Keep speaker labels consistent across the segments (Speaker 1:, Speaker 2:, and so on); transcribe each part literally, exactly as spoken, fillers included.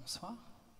Speaker 1: Bonsoir.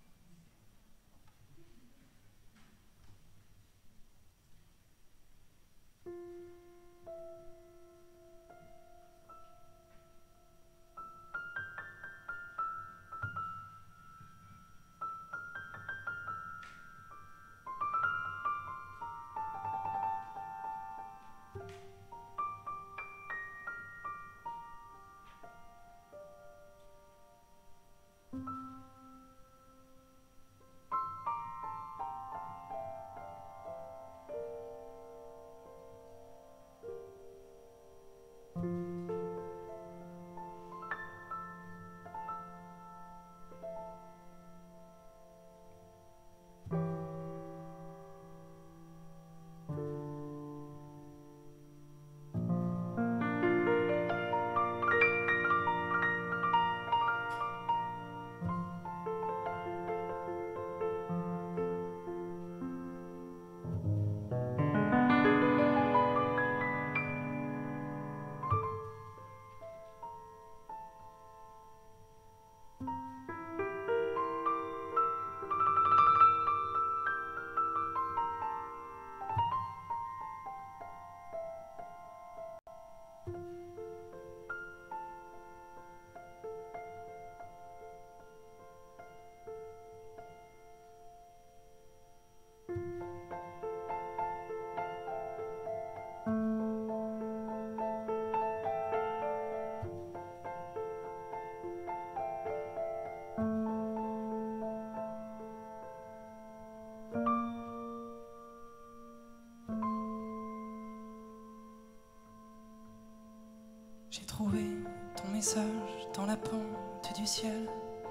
Speaker 1: J'ai trouvé ton message dans la pente du ciel,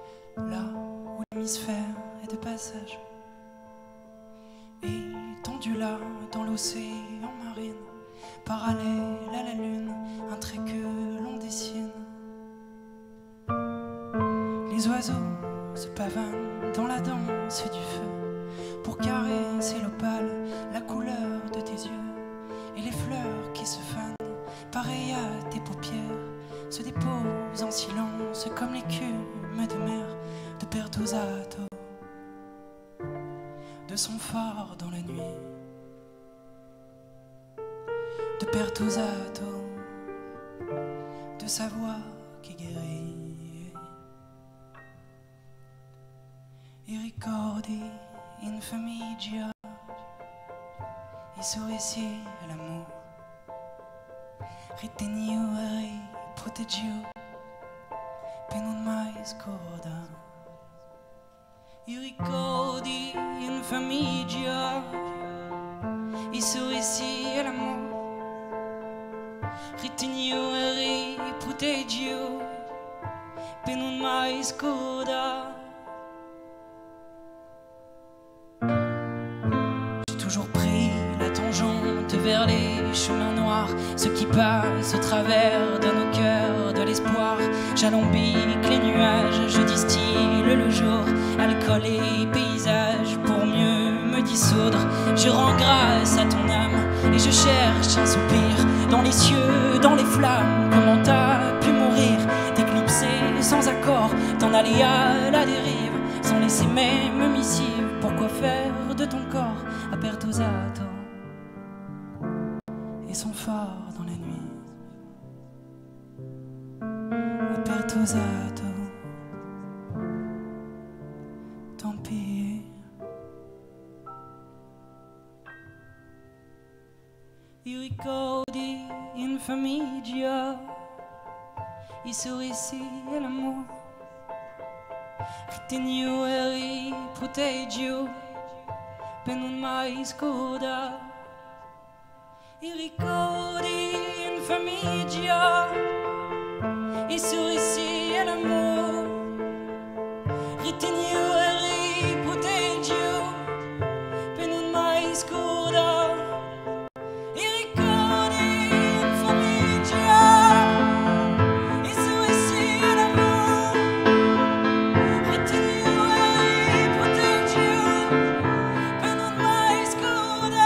Speaker 1: là où l'hémisphère est de passage. Et tendu là dans l'océan marine, parallèle à la lune, un trait que l'on dessine. Les oiseaux se pavanent dans la danse du feu pour caresser l'opale, la couleur de tes yeux. Et les fleurs qui se fanent, pareilles à tes paupières, se déposent en silence comme l'écume de mer de Pertusato, de son phare dans la nuit, de Pertusato, de sa voix qui guérit. I ricordi in famiglia, i sorrisi e l'amore, ritenevo e proteggevo per non mai scordare. I ricordi in famiglia, i sorrisi e l'amore, ritenevo e proteggevo per non mai scordare. Vers les chemins noirs, ceux qui passent au travers de nos cœurs, de l'espoir. J'alambique les nuages, je distille le jour, alcool et paysage pour mieux me dissoudre. Je rends grâce à ton âme et je cherche un soupir dans les cieux, dans les flammes. Comment t'as pu mourir, t'éclipser sans accord, t'en aller à la dérive, sans laisser même missive. Pourquoi faire de ton corps à Pertusato et son phare dans la nuit, à Pertusato, tant pis. I ricordi in famiglia, i sorrisi e l'amore, ritenevo e riproteggevo per non mai scordare. I ricordi in famiglia, i sorrisi e l'amore, ritenevo e riproteggevo per non mai scordare. I ricordi in famiglia, i sorrisi e l'amore, ritenevo e riproteggevo per non mai scordare.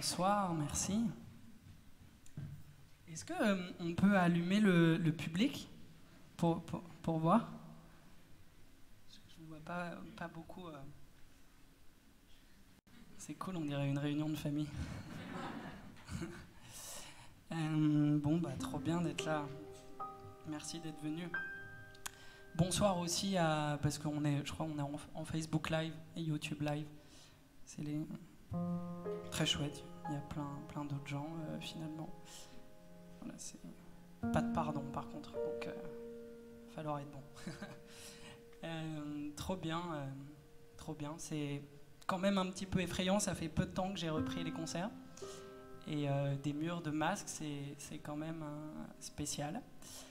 Speaker 2: Bonsoir, merci. Est-ce qu'on euh, peut allumer le, le public pour, pour, pour voir? Je ne vois pas, pas beaucoup. Euh... C'est cool, on dirait une réunion de famille. euh, bon, bah, trop bien d'être là. Merci d'être venu. Bonsoir aussi, à, parce qu'on est, je crois qu'on est en, en Facebook Live et YouTube Live. C'est les... très chouette. Il y a plein, plein d'autres gens, euh, finalement. Voilà, c'est... Pas de pardon, par contre. Donc, il euh, va falloir être bon. euh, trop bien. Euh, trop bien. C'est quand même un petit peu effrayant. Ça fait peu de temps que j'ai repris les concerts. Et euh, des murs de masques, c'est, c'est quand même euh, spécial.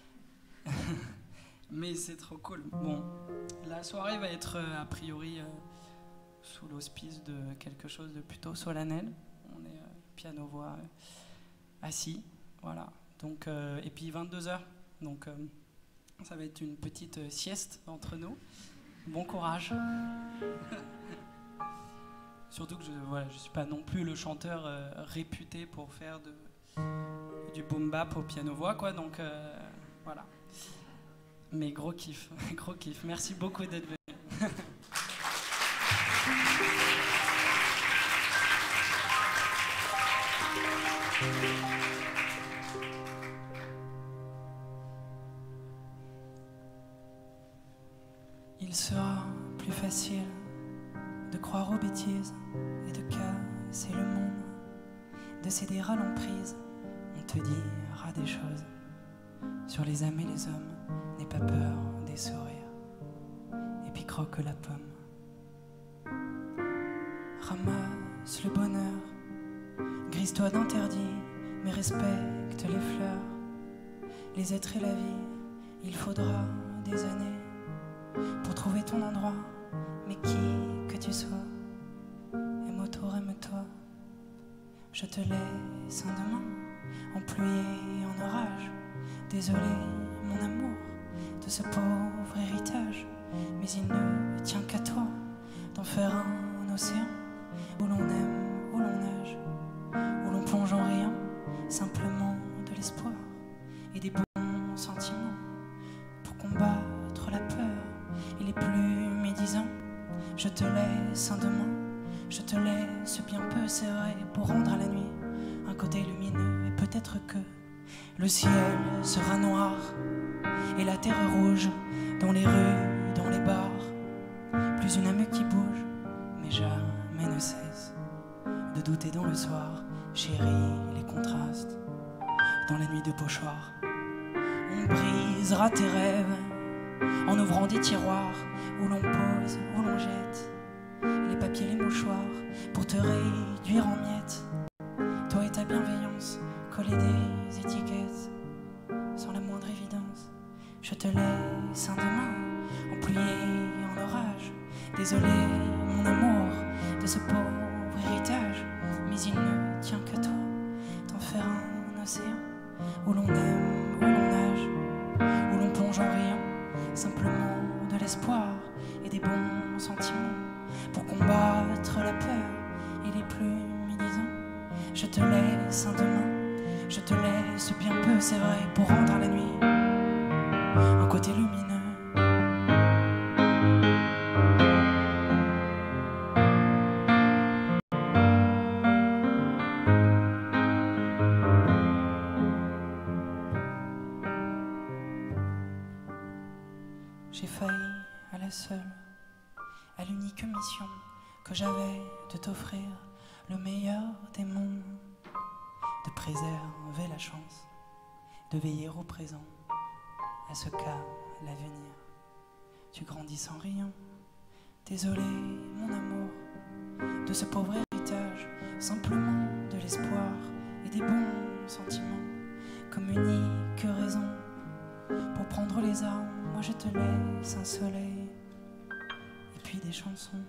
Speaker 2: Mais c'est trop cool. Bon, la soirée va être euh, a priori euh, sous l'auspice de quelque chose de plutôt solennel. On est euh, piano-voix euh, assis, voilà. Donc, euh, et puis vingt-deux heures, donc euh, ça va être une petite euh, sieste entre nous. Bon courage. Surtout que je ne voilà, je suis pas non plus le chanteur euh, réputé pour faire de, du boom-bap au piano-voix, quoi. Donc euh, voilà. Mais gros kiff, gros kiff. Merci beaucoup d'être venu. Il sera plus facile de croire aux bêtises et de casser le monde, de céder à l'emprise. On te dira des choses sur les âmes et les hommes. N'aie pas peur des sourires, et puis croque la pomme. Ramasse le bonheur, grise-toi d'interdit, mais respecte les fleurs. Les êtres et la vie, il faudra des années pour trouver ton endroit, mais qui que tu sois, aime autour, aime-toi. Je te laisse un demain, en pluie et en orage. Désolé, mon amour, de ce pauvre héritage, mais il ne tient qu'à toi d'en faire un océan où l'on aime, où l'on nage, où l'on plonge en riant, simplement de l'espoir et des bons sentiments pour combattre la peur et les plus médisants. Je te laisse un demain, je te laisse bien peu, c'est vrai, pour rendre à la nuit un côté lumineux, et peut-être que le ciel sera noir et la terre rouge, dans les rues, dans les bars. Plus une âme qui bouge, mais jamais ne cesse de douter dans le soir. Chérie, les contrastes, dans la nuit de pochoir. On brisera tes rêves en ouvrant des tiroirs où l'on pose, où l'on jette les papiers, les mouchoirs pour te réduire en miettes. Toi et ta bienveillance, coller des étiquettes sans la moindre évidence. Je te laisse un demain en pluie et en orage. Désolé, mon amour, de ce pauvre héritage, mais il ne tient qu'à toi d'en faire un océan où l'on aime, où l'on nage, où l'on plonge en riant, simplement de l'espoir et des bons sentiments pour combattre la peur et les plus médisants. Je te laisse un demain, je te laisse bien peu, c'est vrai, pour rendre à la nuit un côté lumineux. J'ai failli à la seule, à l'unique mission que j'avais de t'offrir le meilleur des mondes, de préserver la chance, de veiller au présent, à ce qu'à l'avenir tu grandis sans rien. Désolé, mon amour, de ce pauvre héritage, simplement de l'espoir et des bons sentiments, comme unique raison pour prendre les armes. Moi je te laisse un soleil et puis des chansons.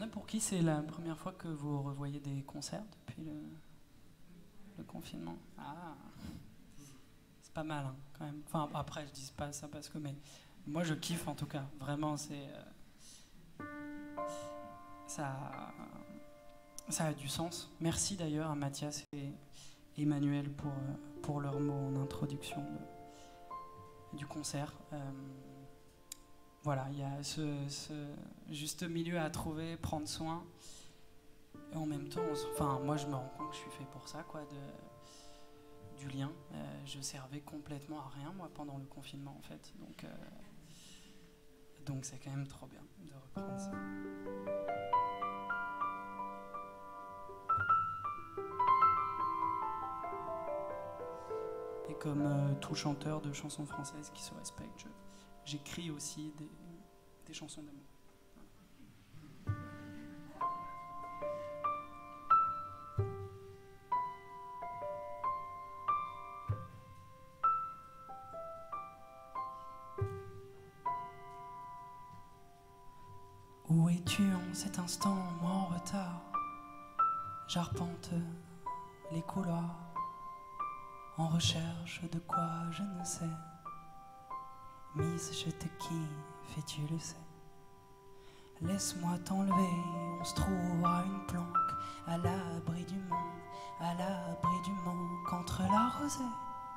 Speaker 2: demandais pour qui c'est la première fois que vous revoyez des concerts depuis le, le confinement. Ah, c'est pas mal hein, quand même. Enfin après je dis pas ça parce que mais moi je kiffe en tout cas. Vraiment c'est euh, ça ça a du sens. Merci d'ailleurs à Mathias et Emmanuel pour pour leurs mots en introduction de, du concert. Euh, Voilà, il y a ce, ce juste milieu à trouver, prendre soin. Et en même temps, on se, enfin, moi je me rends compte que je suis fait pour ça, quoi, de, du lien. Euh, je servais complètement à rien, moi, pendant le confinement, en fait. Donc, euh, donc c'est quand même trop bien de reprendre ça. Et comme euh, tout chanteur de chansons françaises qui se respecte, je, j'écris aussi des, des chansons d'amour. Où es-tu en cet instant, moi en retard? J'arpente les couloirs en recherche de quoi je ne sais. Miss, je te kiffe et tu le sais. Laisse-moi t'enlever, on se trouvera une planque à l'abri du monde, à l'abri du manque, entre la rosée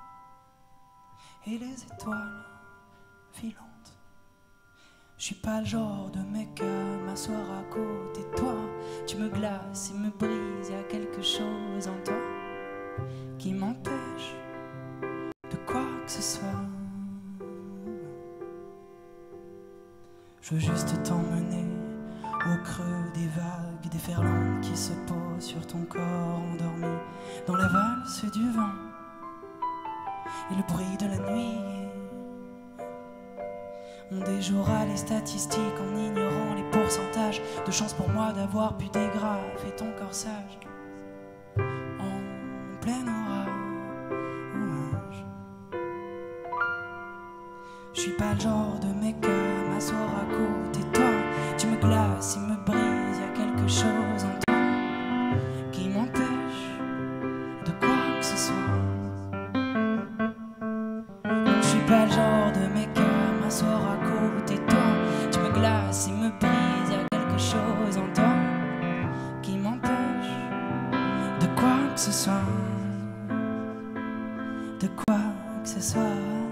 Speaker 2: et les étoiles filantes. Je suis pas le genre de mec à m'asseoir à côté de toi. Tu me glaces et me brises, y a quelque chose en toi qui m'empêche de quoi que ce soit. Je veux juste t'emmener au creux des vagues déferlantes qui se posent sur ton corps endormi, dans la valse du vent et le bruit de la nuit. On déjouera les statistiques en ignorant les pourcentages de chances pour moi d'avoir pu dégrafer ton corsage en plein orage. Je suis pas le genre de mec à m'asseoir à côté de toi. Tu me glaces, il me brise, y a quelque chose en toi qui m'empêche de quoi que ce soit. Non, je suis pas le genre de mec à m'asseoir à côté de toi. Tu me glaces, il me brise, y a quelque chose en toi qui m'empêche de quoi que ce soit. De quoi que ce soit.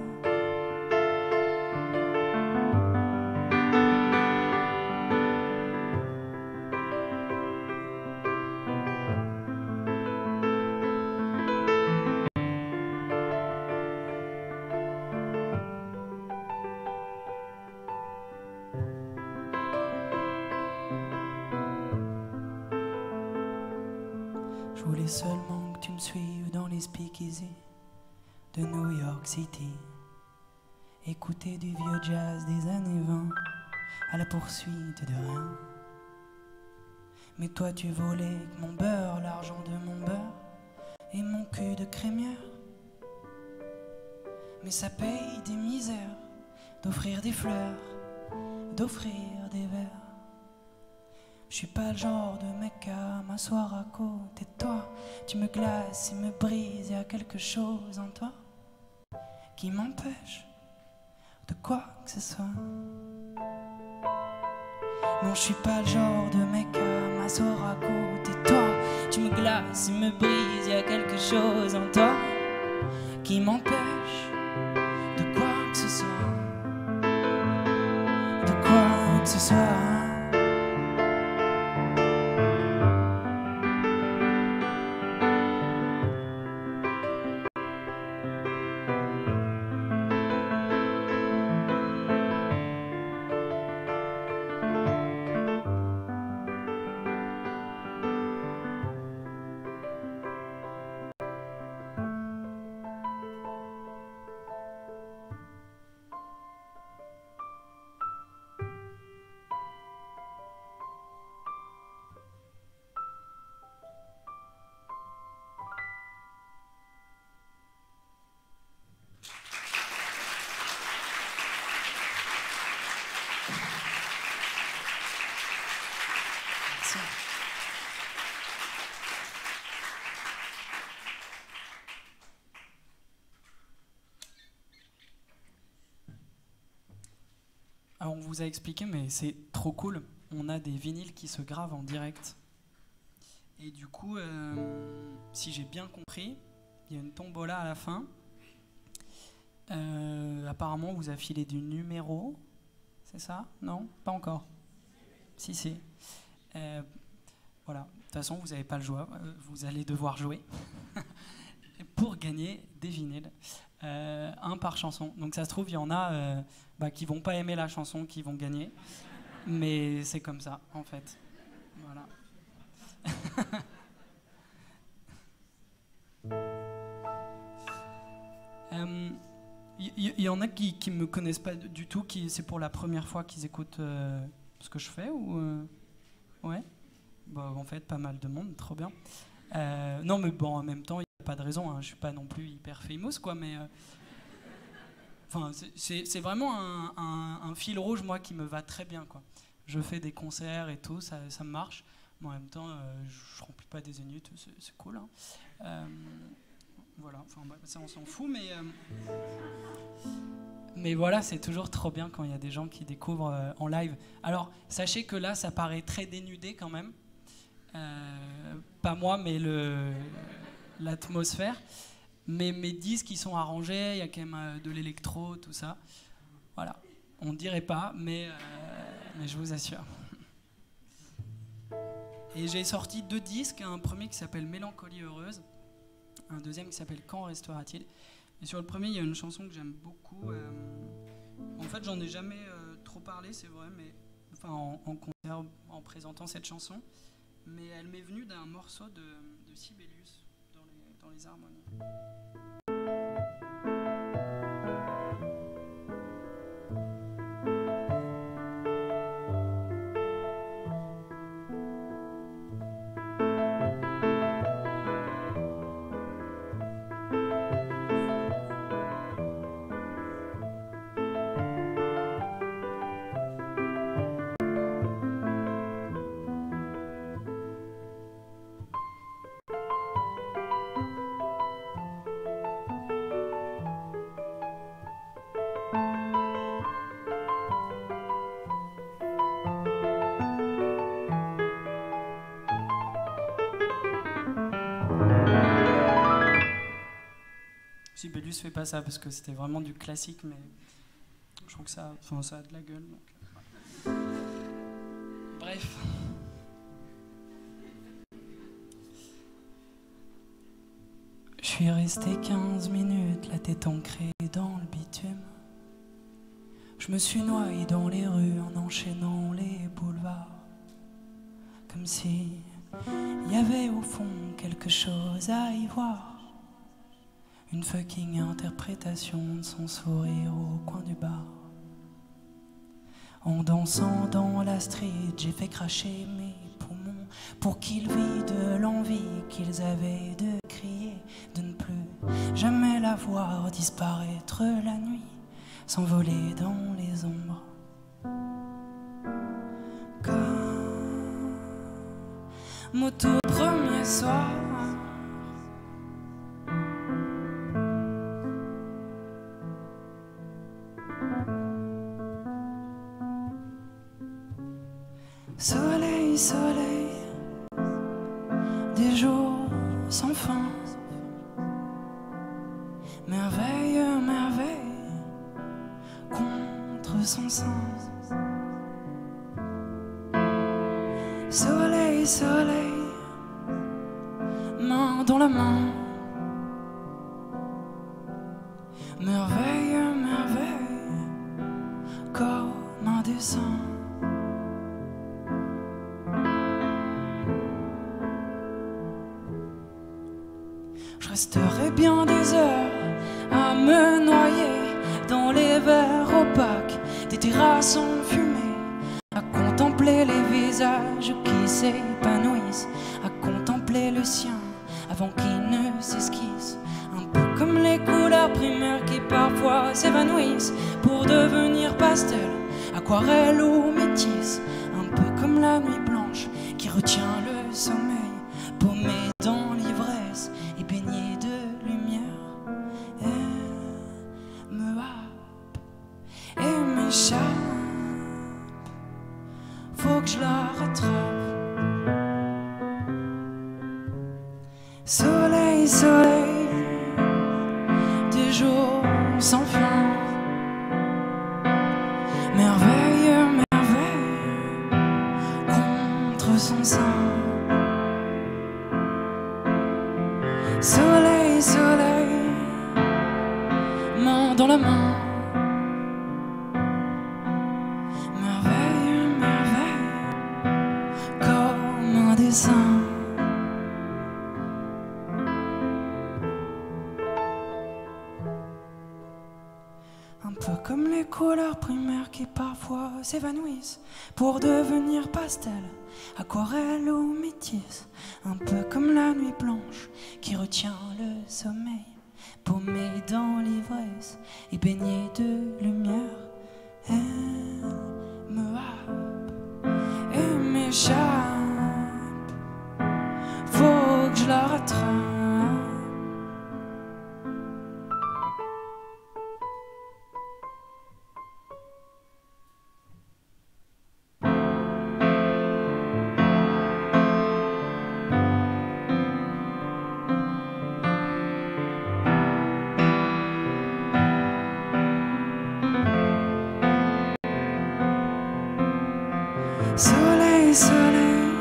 Speaker 2: Je voulais seulement que tu me suives dans les speakeasy de New York City. Écouter du vieux jazz des années vingt à la poursuite de rien. Mais toi tu volais que mon beurre, l'argent de mon beurre et mon cul de crémière. Mais ça paye des misères d'offrir des fleurs, d'offrir des verres. Je suis pas le genre de mec à m'asseoir à côté de toi. Tu me glaces et me brises, y a quelque chose en toi qui m'empêche de quoi que ce soit. Non, je suis pas le genre de mec à m'asseoir à côté de toi. Tu me glaces et me brises, y a quelque chose en toi qui m'empêche de quoi que ce soit. De quoi que ce soit. Merci. Alors on vous a expliqué, mais c'est trop cool. On a des vinyles qui se gravent en direct. Et du coup, euh, si j'ai bien compris, il y a une tombola à la fin. Euh, apparemment, vous affilez du numéro. C'est ça? Non? Pas encore. Si, si. Euh, voilà. De toute façon, vous n'avez pas le choix. Vous allez devoir jouer pour gagner des vinyles. Euh, un par chanson. Donc ça se trouve, il y en a euh, bah, qui vont pas aimer la chanson, qui vont gagner. Mais c'est comme ça, en fait. Voilà. Il euh, y, y, y en a qui ne me connaissent pas du tout, qui c'est pour la première fois qu'ils écoutent euh, ce que je fais ou euh... Ouais. Bah, en fait, pas mal de monde, trop bien. Euh, non, mais bon, en même temps, il n'y a pas de raison. Hein, je suis pas non plus hyper famous, quoi, mais. Euh... Enfin, c'est vraiment un, un, un fil rouge, moi, qui me va très bien, quoi. Je fais des concerts et tout, ça, ça marche. Mais en même temps, euh, je ne remplis pas des zéniths, c'est cool. Hein. Euh, voilà, enfin, ça, on s'en fout, mais... Euh, mais voilà, c'est toujours trop bien quand il y a des gens qui découvrent euh, en live. Alors, sachez que là, ça paraît très dénudé quand même. Euh, pas moi, mais l'atmosphère. Mais mes disques, ils sont arrangés, il y a quand même euh, de l'électro, tout ça. Voilà, on ne dirait pas, mais, euh, mais je vous assure. Et j'ai sorti deux disques, un premier qui s'appelle Mélancolie heureuse, un deuxième qui s'appelle Quand restera-t-il. Et sur le premier, il y a une chanson que j'aime beaucoup. Euh, en fait, j'en ai jamais euh, trop parlé, c'est vrai, mais enfin en, en concert, en présentant cette chanson. Mais elle m'est venue d'un morceau de, de Sibelius dans les, dans les harmonies. Sibelius fait pas ça parce que c'était vraiment du classique, mais je trouve que ça, enfin, ça a de la gueule. Donc, voilà. Bref. Je suis resté quinze minutes, la tête ancrée dans le bitume. Je me suis noyé dans les rues en enchaînant les boulevards. Comme si il y avait au fond quelque chose à y voir. Une fucking interprétation de son sourire au coin du bar. En dansant dans la street, j'ai fait cracher mes poumons pour qu'ils vident l'envie qu'ils avaient de crier, de ne plus jamais la voir disparaître la nuit, s'envoler dans les ombres. Comme mon tout premier soir. Soleil, soleil, des jours sans fin. Merveille, merveille, contre son sein. Soleil, soleil, main dans la main. Merveille, merveille, comme un dessin. Je resterai bien des heures à me noyer dans les verres opaques des terrasses enfumées, à contempler les visages qui s'épanouissent, à contempler le sien avant qu'il ne s'esquisse, un peu comme les couleurs primaires qui parfois s'évanouissent pour devenir pastel, aquarelle ou métisse, un peu comme la nuit blanche qui retient le sommeil, paumé dans l'ivresse et baigné de lumière. Elle me happe et m'échappe, faut que je la rattrape. Soleil, soleil, des jours sans fin, merveille, merveille, contre son sein. Soleil, soleil, main dans la main, merveille, merveille, comme un dessin. Un peu comme les couleurs primaires qui parfois s'évanouissent pour devenir pastel, aquarelle ou métisse. Un peu comme la nuit blanche qui retient le sommeil, paumé dans l'ivresse et baigné de lumière. Elle me happe et m'échappe, faut que je la rattrape. Soleil, soleil,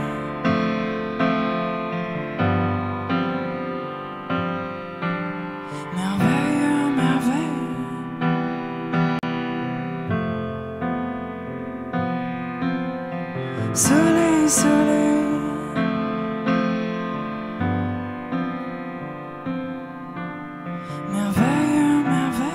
Speaker 2: merveille, merveille, soleil, soleil, merveille, merveille.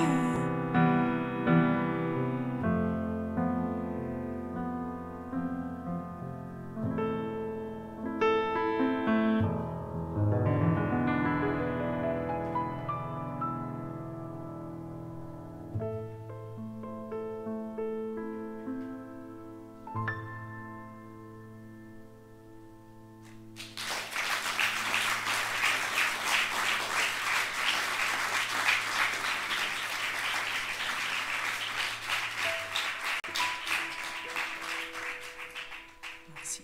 Speaker 2: Merci.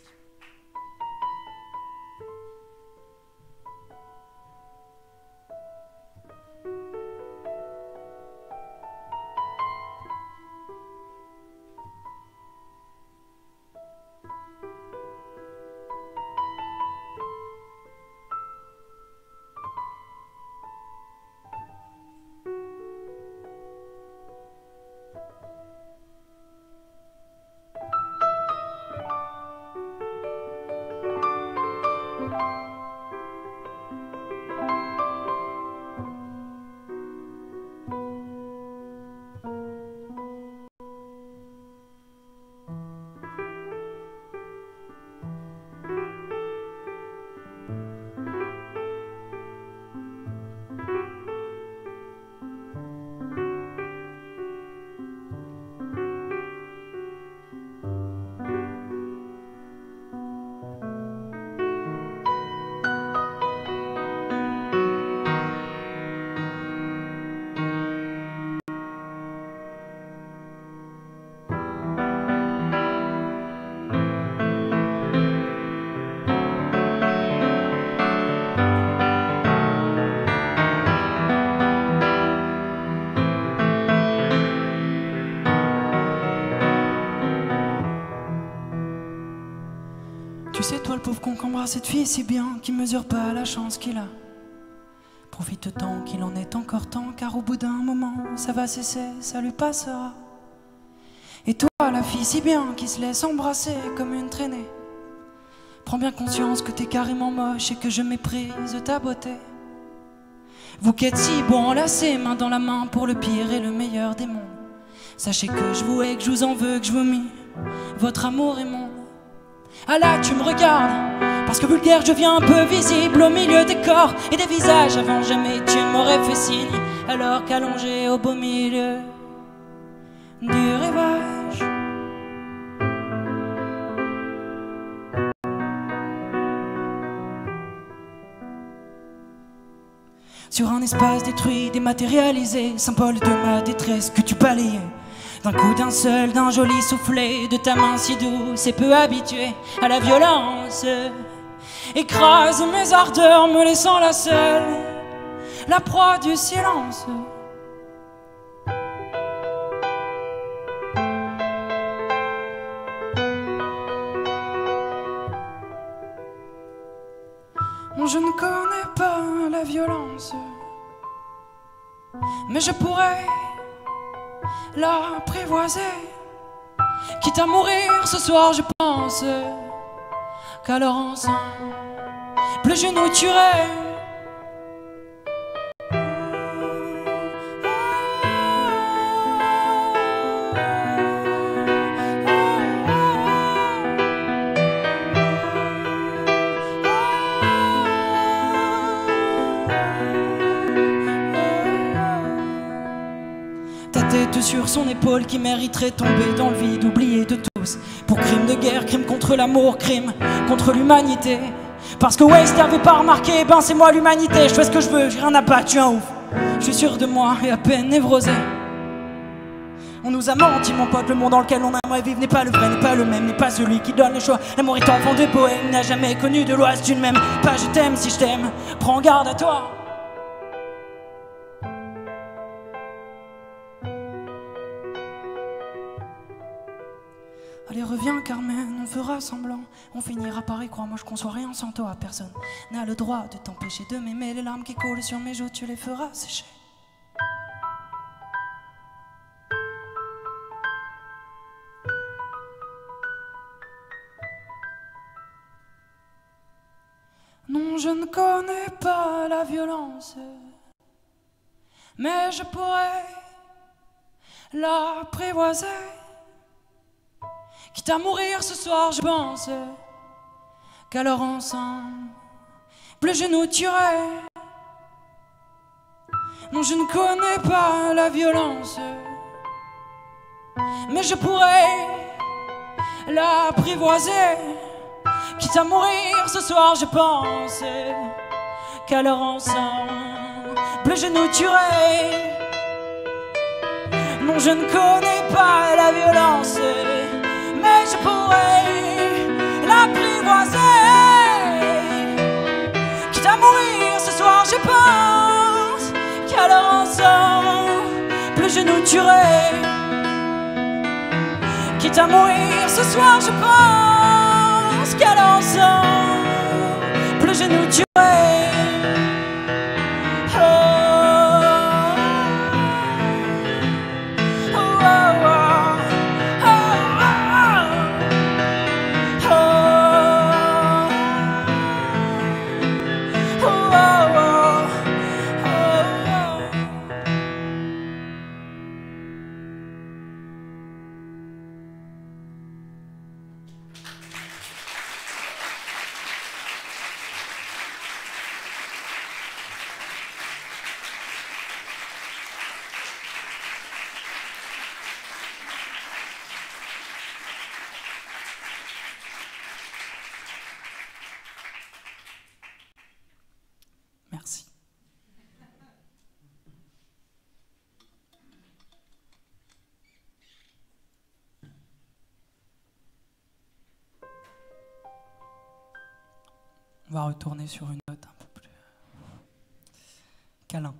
Speaker 2: Tu sais, toi le pauvre con qu'embrasse cette fille si bien, qui mesure pas la chance qu'il a. Profite tant qu'il en est encore temps, car au bout d'un moment ça va cesser, ça lui passera. Et toi la fille si bien, qui se laisse embrasser comme une traînée, prends bien conscience que t'es carrément moche et que je méprise ta beauté. Vous qui êtes si beaux enlacés, main dans la main pour le pire et le meilleur des mondes, sachez que je vous hais, que je vous en veux, que je vous mie votre amour est mon. Ah là tu me regardes, parce que vulgaire je viens un peu visible au milieu des corps et des visages. Avant jamais tu m'aurais fait signe, alors qu'allongé au beau milieu du rivage, sur un espace détruit, dématérialisé, symbole de ma détresse que tu balayais. D'un coup d'un seul, d'un joli soufflet de ta main si douce et peu habituée à la violence. Écrase mes ardeurs, me laissant la seule, la proie du silence. Non, je ne connais pas la violence, mais je pourrais l'apprivoiser. Quitte à mourir ce soir, je pense qu'alors ensemble, plus je nous tuerai. Sur son épaule qui mériterait tomber dans le vide, oublié de tous. Pour crime de guerre, crime contre l'amour, crime contre l'humanité. Parce que ouais, si t'avais pas remarqué, ben c'est moi l'humanité. Je fais ce que je veux, j'ai rien à battre, je suis un ouf. Je suis sûr de moi et à peine névrosé. On nous a menti, mon pote, le monde dans lequel on aimerait vivre n'est pas le vrai, n'est pas le même, n'est pas celui qui donne le choix. L'amour est enfant de poème, n'a jamais connu de loi. Si tu ne m'aimes pas, je t'aime, si je t'aime, prends garde à toi. Allez, reviens Carmen, on fera semblant, on finira par y croire. Moi je conçois rien sans toi, personne n'a le droit de t'empêcher de m'aimer. Les larmes qui coulent sur mes joues, tu les feras sécher. Non, je ne connais pas la violence, mais je pourrais l'apprivoiser. Quitte à mourir ce soir, je pense qu'alors ensemble, plus je nous tuerai. Non, je ne connais pas la violence, mais je pourrais l'apprivoiser. Quitte à mourir ce soir, je pense qu'alors ensemble, plus je nous tuerai. Non, je ne connais pas la violence, mais je pourrais l'apprivoiser. Quitte à mourir ce soir, je pense qu'alors ensemble, plus je nous tuerai. Quitte à mourir ce soir, je pense qu'alors ensemble, plus je nous tuerai. Merci. On va retourner sur une note un peu plus câlin.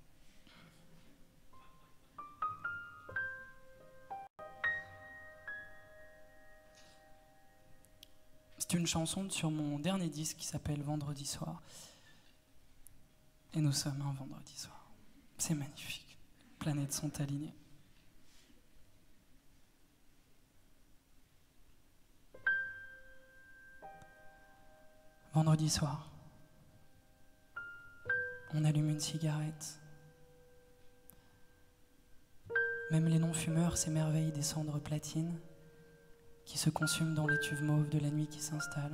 Speaker 2: C'est une chanson sur mon dernier disque qui s'appelle Vendredi soir. Et nous sommes un vendredi soir. C'est magnifique. Les planètes sont alignées. Vendredi soir. On allume une cigarette. Même les non-fumeurs s'émerveillent des cendres platines qui se consument dans l'étuve mauve de la nuit qui s'installe.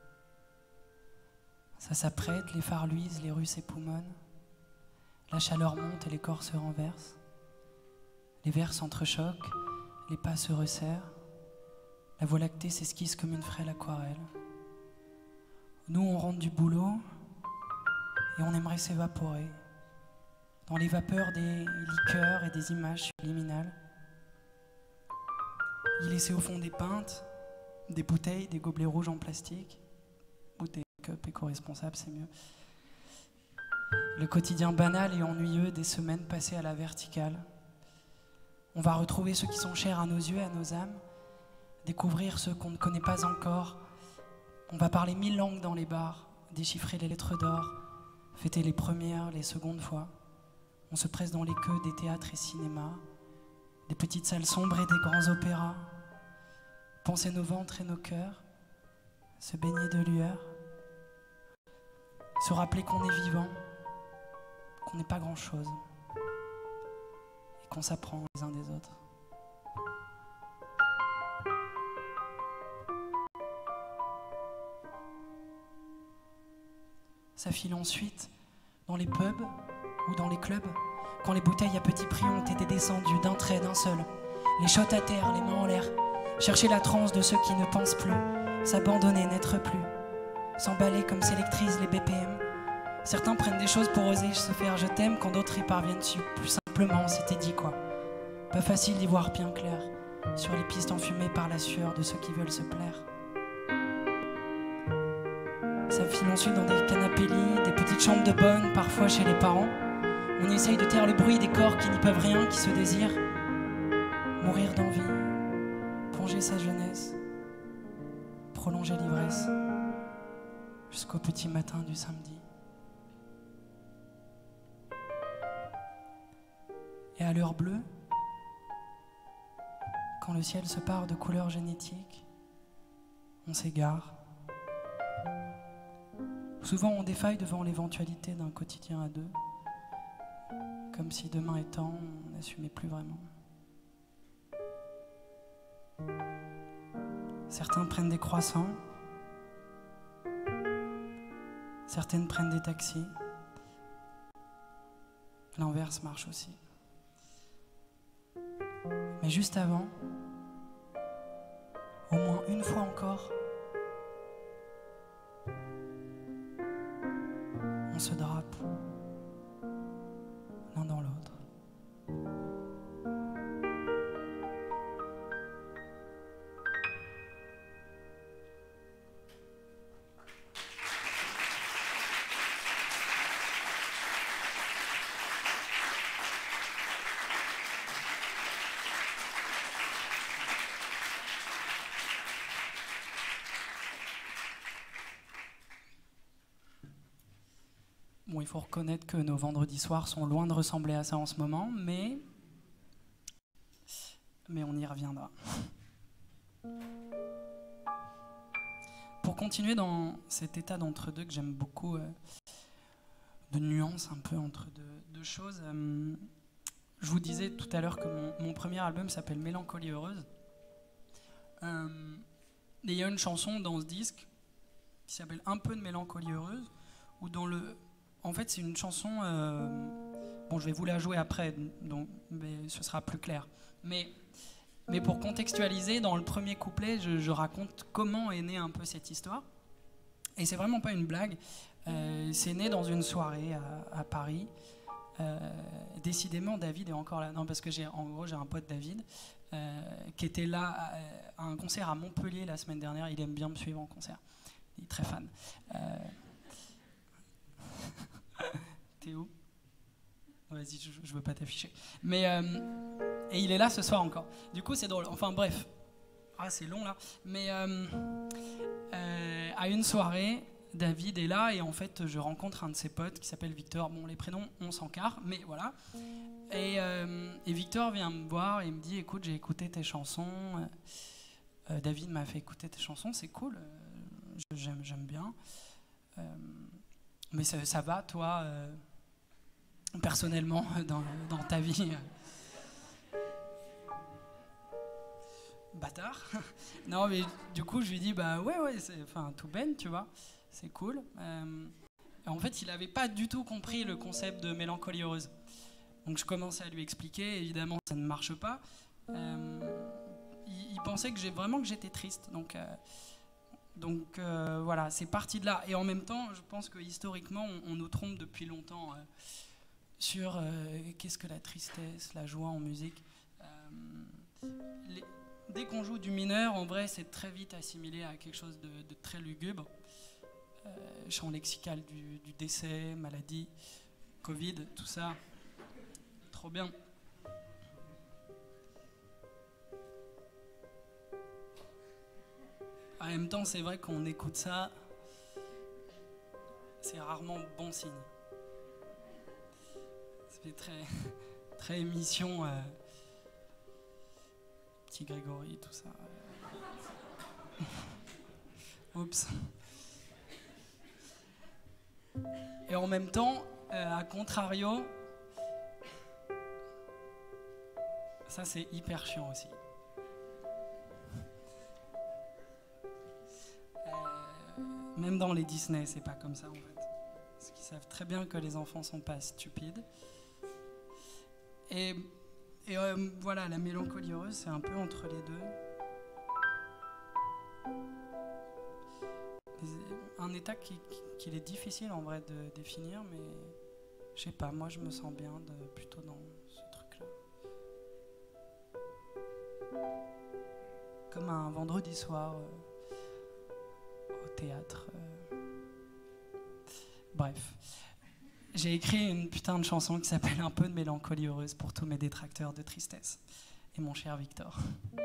Speaker 2: Ça s'apprête, les phares luisent, les rues s'époumonnent. La chaleur monte et les corps se renversent. Les verres s'entrechoquent, les pas se resserrent. La voie lactée s'esquisse comme une frêle aquarelle. Nous, on rentre du boulot et on aimerait s'évaporer, dans les vapeurs des liqueurs et des images subliminales. Y laisser au fond des pintes, des bouteilles, des gobelets rouges en plastique, ou des cups éco-responsables, c'est mieux. Le quotidien banal et ennuyeux des semaines passées à la verticale. On va retrouver ceux qui sont chers à nos yeux, à nos âmes, découvrir ceux qu'on ne connaît pas encore. On va parler mille langues dans les bars, déchiffrer les lettres d'or, fêter les premières, les secondes fois. On se presse dans les queues des théâtres et cinémas, des petites salles sombres et des grands opéras. Penser nos ventres et nos cœurs, se baigner de lueur, se rappeler qu'on est vivant, qu'on n'est pas grand-chose et qu'on s'apprend les uns des autres. Ça file ensuite dans les pubs ou dans les clubs, quand les bouteilles à petit prix ont été descendues d'un trait, d'un seul. Les shots à terre, les mains en l'air, chercher la transe de ceux qui ne pensent plus, s'abandonner, n'être plus, s'emballer comme s'électrisent les B P M. Certains prennent des choses pour oser se faire je t'aime, quand d'autres y parviennent plus simplement, c'était dit quoi. Pas facile d'y voir bien clair, sur les pistes enfumées par la sueur de ceux qui veulent se plaire. Ça file ensuite dans des canapés lits, des petites chambres de bonne, parfois chez les parents. On essaye de taire le bruit des corps qui n'y peuvent rien, qui se désirent. Mourir d'envie, plonger sa jeunesse, prolonger l'ivresse, jusqu'au petit matin du samedi. Et à l'heure bleue, quand le ciel se pare de couleurs génétiques, on s'égare. Souvent on défaille devant l'éventualité d'un quotidien à deux, comme si demain étant, on n'assumait plus vraiment. Certains prennent des croissants, certaines prennent des taxis. L'inverse marche aussi. Mais juste avant, au moins une fois encore, on se drape l'un dans l'autre. Bon, il faut reconnaître que nos vendredis soirs sont loin de ressembler à ça en ce moment, mais, mais on y reviendra. Pour continuer dans cet état d'entre-deux que j'aime beaucoup, euh, de nuances un peu entre deux, deux choses, euh, je vous disais tout à l'heure que mon, mon premier album s'appelle Mélancolie heureuse. Euh, et il y a une chanson dans ce disque qui s'appelle Un peu de mélancolie heureuse, où dans le... En fait, c'est une chanson... Euh, bon, je vais vous la jouer après, donc, mais ce sera plus clair. Mais, mais pour contextualiser, dans le premier couplet, je, je raconte comment est née un peu cette histoire. Et c'est vraiment pas une blague. Euh, c'est né dans une soirée à, à Paris. Euh, décidément, David est encore là. Non, parce que j'ai, en gros, j'ai un pote, David, euh, qui était là à, à un concert à Montpellier la semaine dernière. Il aime bien me suivre en concert. Il est très fan. Euh, T'es où? Vas-y, je, je veux pas t'afficher. Mais euh, et il est là ce soir encore. Du coup, c'est drôle. Enfin bref, ah c'est long là. Mais euh, euh, à une soirée, David est là et en fait, je rencontre un de ses potes qui s'appelle Victor. Bon, les prénoms, on s'encarre, mais voilà. Et, euh, et Victor vient me voir et me dit, écoute, j'ai écouté tes chansons. Euh, David m'a fait écouter tes chansons, c'est cool. Euh, j'aime, j'aime bien. Euh, Mais ça, ça va, toi, euh, personnellement, dans, dans ta vie euh... Bâtard. Non, mais du coup, je lui dis, bah ouais, ouais, c'est, enfin, tout ben, tu vois, c'est cool. Euh, en fait, il n'avait pas du tout compris le concept de mélancolie heureuse. Donc, je commençais à lui expliquer, évidemment, ça ne marche pas. Euh, il, il pensait que j'ai, vraiment que j'étais triste, donc... Euh, Donc euh, voilà, c'est parti de là. Et en même temps, je pense que historiquement, on, on nous trompe depuis longtemps. Euh, sur euh, qu'est-ce que la tristesse, la joie en musique. Euh, les, dès qu'on joue du mineur, en vrai, c'est très vite assimilé à quelque chose de, de très lugubre. Euh, champ lexical du, du décès, maladie, Covid, tout ça. Trop bien. En même temps, c'est vrai qu'on écoute ça, c'est rarement bon signe. Ça fait très, très émission, euh, Petit Grégory, tout ça. Oups. Et en même temps, euh, à contrario, ça c'est hyper chiant aussi. Euh, même dans les Disney, c'est pas comme ça en fait. Parce qu'ils savent très bien que les enfants sont pas stupides. Et, et euh, voilà, la mélancolie heureuse, c'est un peu entre les deux. Un état qui, qu'il est difficile en vrai de définir, mais je sais pas, moi je me sens bien de, plutôt dans ce truc-là. Comme un vendredi soir euh, au théâtre. Euh. Bref. J'ai écrit une putain de chanson qui s'appelle Un peu de mélancolie heureuse pour tous mes détracteurs de tristesse. Et mon cher Victor.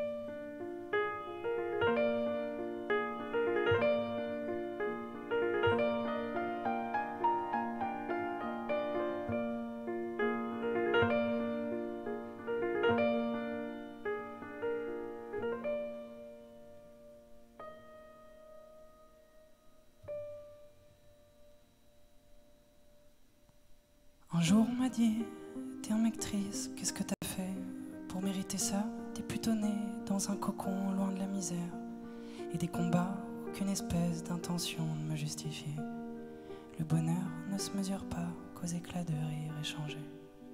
Speaker 2: Un jour on m'a dit, t'es un mec triste, qu'est-ce que t'as fait pour mériter ça? T'es plutôt né dans un cocon loin de la misère et des combats, aucune espèce d'intention ne me justifiait. Le bonheur ne se mesure pas qu'aux éclats de rire échangés.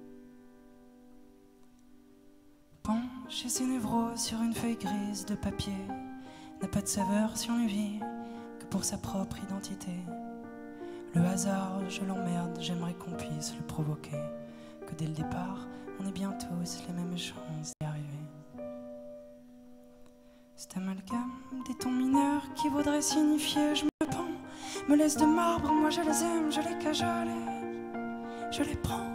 Speaker 2: Pencher ses névroses sur une feuille grise de papier n'a pas de saveur si on ne vit que pour sa propre identité. Le hasard, je l'emmerde, j'aimerais qu'on puisse le provoquer, que dès le départ, on ait bien tous les mêmes chances d'y arriver. Cet amalgame des tons mineurs qui vaudrait signifier je me pends, me laisse de marbre, moi je les aime, je les cajole et je les prends.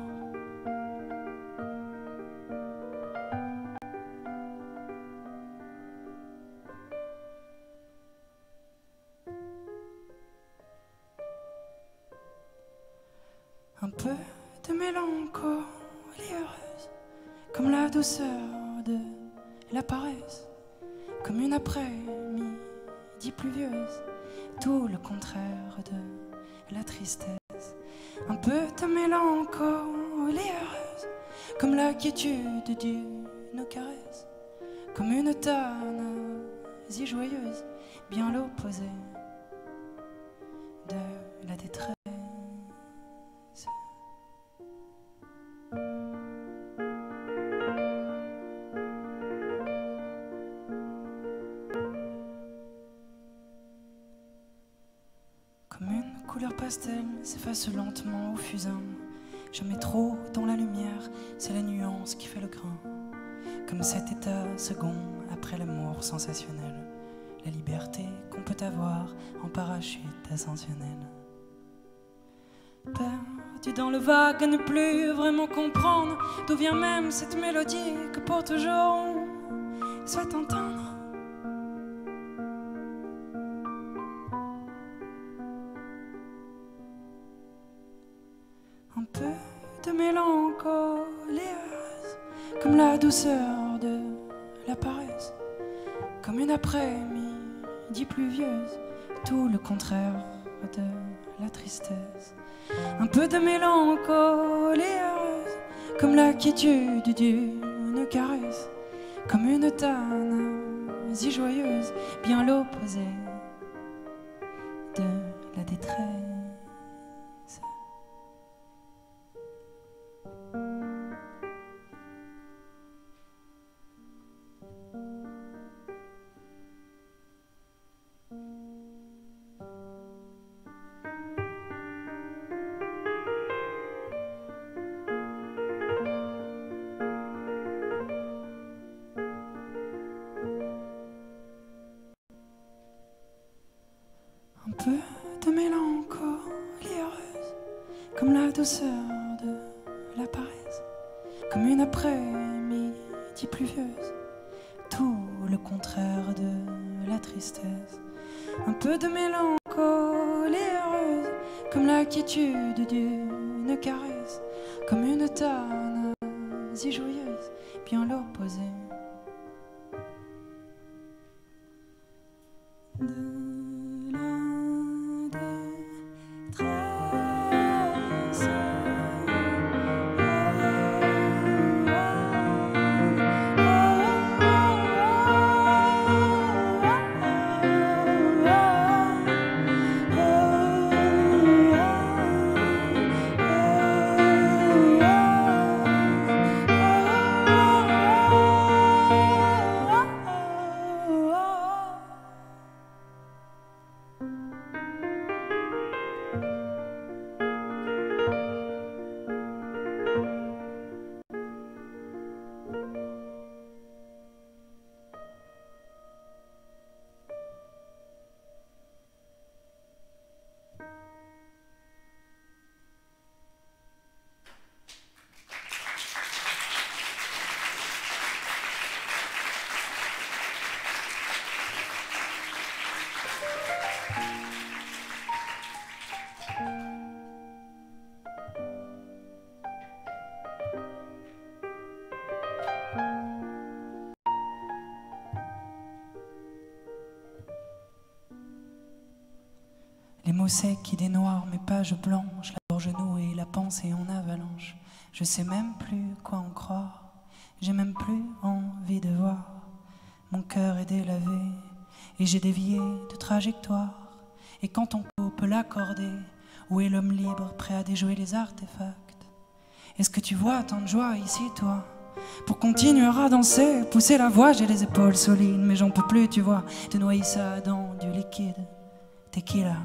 Speaker 2: Un peu de mélancolie heureuse, comme la douceur de la paresse, comme une après-midi pluvieuse, tout le contraire de la tristesse. Un peu de mélancolie heureuse, comme la quiétude d'une caresse, comme une euthanasie joyeuse, bien l'opposé de la détresse. Comme une couleur pastel s'efface lentement au fusain. Jamais trop dans la lumière, c'est la nuance qui fait le grain. Comme cet état second après l'amour sensationnel, la liberté qu'on peut avoir en parachute ascensionnel. Perdu dans le vague à ne plus vraiment comprendre d'où vient même cette mélodie que pour toujours on souhaite entendre. Un peu de mélancolie heureuse, comme la douceur de la paresse, comme une après-midi pluvieuse, tout le contraire de la tristesse. Un peu de mélancolie heureuse, comme la quiétude d'une caresse, comme une euthanasie joyeuse, bien l'opposé de la détresse. Un peu de mélancolie heureuse, comme la douceur de la paresse, comme une après-midi pluvieuse, tout le contraire de la tristesse. Un peu de mélancolie heureuse, comme la quiétude d'une caresse, comme une thanasie joyeuse, bien l'opposé de la détresse. Les mots secs qui dénoirent mes pages blanches, la gorge nouée, la pensée en avalanche. Je sais même plus quoi en croire, j'ai même plus envie de voir. Mon cœur est délavé et j'ai dévié de trajectoire. Et quand on coupe l'accorder, où est l'homme libre prêt à déjouer les artefacts? Est-ce que tu vois tant de joie ici, toi? Pour continuer à danser, pousser la voix, j'ai les épaules solides, mais j'en peux plus, tu vois, de noyer ça dans du liquide. Tequila.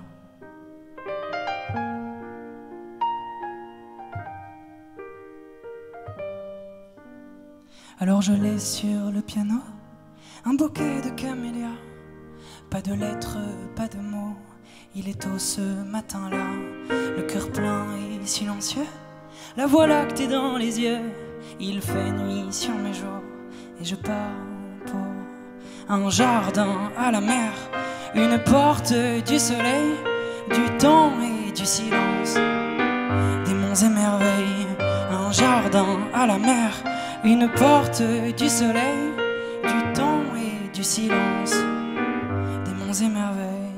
Speaker 2: Alors je laisse sur le piano un bouquet de camélias. Pas de lettres, pas de mots, il est tôt ce matin-là. Le cœur plein et silencieux, la voie lactée dans les yeux. Il fait nuit sur mes jours et je pars pour un jardin à la mer. Une porte du soleil, du temps et du silence. Des monts et merveilles, un jardin à la mer. Une porte du soleil, du temps et du silence. Des monts et merveilles.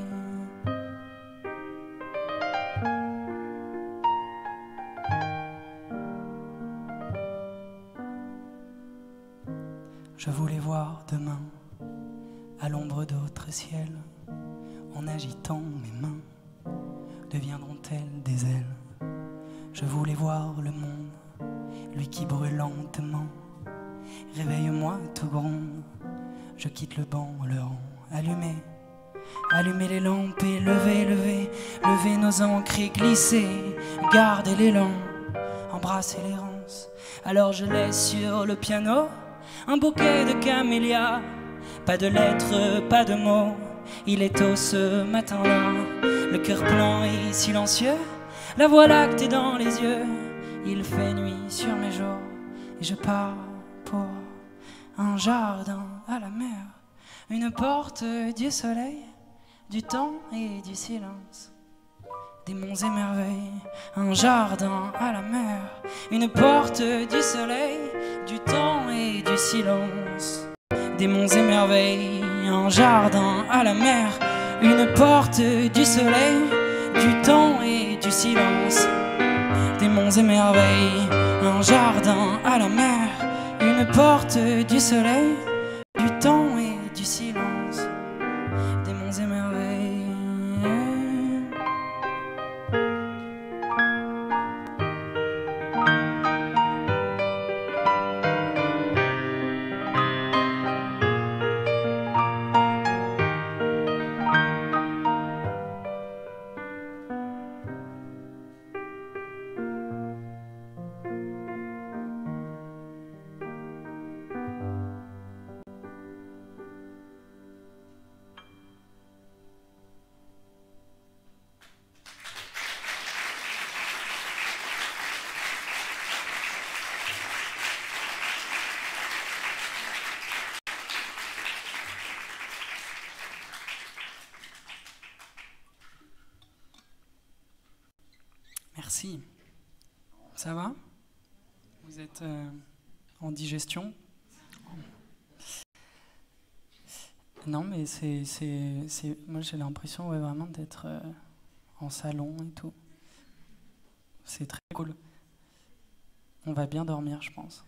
Speaker 2: Je voulais voir demain, à l'ombre d'autres ciels, en agitant mes mains, deviendront-elles des ailes? Je voulais voir le monde, lui qui brûle lentement. Réveille-moi tout gronde, je quitte le banc, le rang allumé. Allumez les lampes et levez, levez, levez nos encres et glissez. Gardez l'élan, embrassez l'errance. Alors je laisse sur le piano un bouquet de camélias. Pas de lettres, pas de mots, il est tôt ce matin-là. Le cœur plein et silencieux, la voie lactée dans les yeux. Il fait nuit sur mes jours et je pars pour un jardin à la mer. Une porte du soleil, du temps et du silence. Des monts et merveilles, un jardin à la mer. Une porte du soleil, du temps et du silence. Des monts et merveilles, un jardin à la mer. Une porte du soleil, du temps et du silence. Des monts et merveilles, un jardin à la mer. Une porte du soleil, du temps et du silence. Des monts et merveilles. Merci. Ça va? Vous êtes euh, en digestion? Non, mais c'est, c'est, c'est, moi j'ai l'impression ouais, vraiment d'être euh, en salon et tout. C'est très cool. On va bien dormir, je pense.